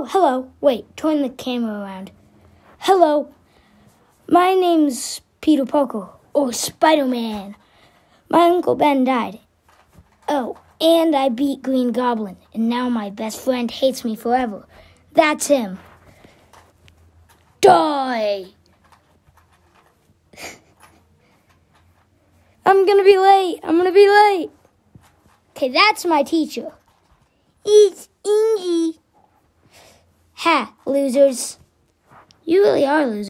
hello. Wait, turn the camera around. Hello. My name's Peter Parker, or Spider-Man. My Uncle Ben died. Oh, and I beat Green Goblin, and now my best friend hates me forever. That's him. Die! I'm gonna be late. Okay, that's my teacher. It's Ingy. Ha, losers. You really are losers.